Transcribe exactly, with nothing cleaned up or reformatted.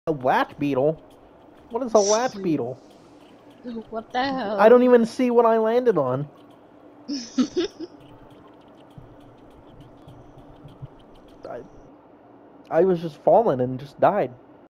A Lac Beetle? What is a Lac Beetle? What the hell? I don't even see what I landed on. I, I was just falling and just died.